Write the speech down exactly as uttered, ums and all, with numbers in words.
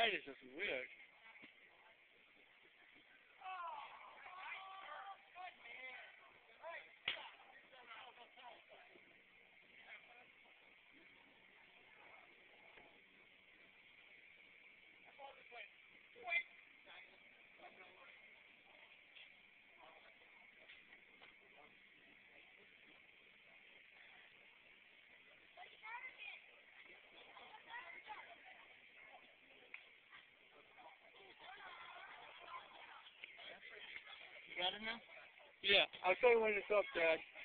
light is just weird. You got it now? Yeah. I'll show you when it's up, Dad.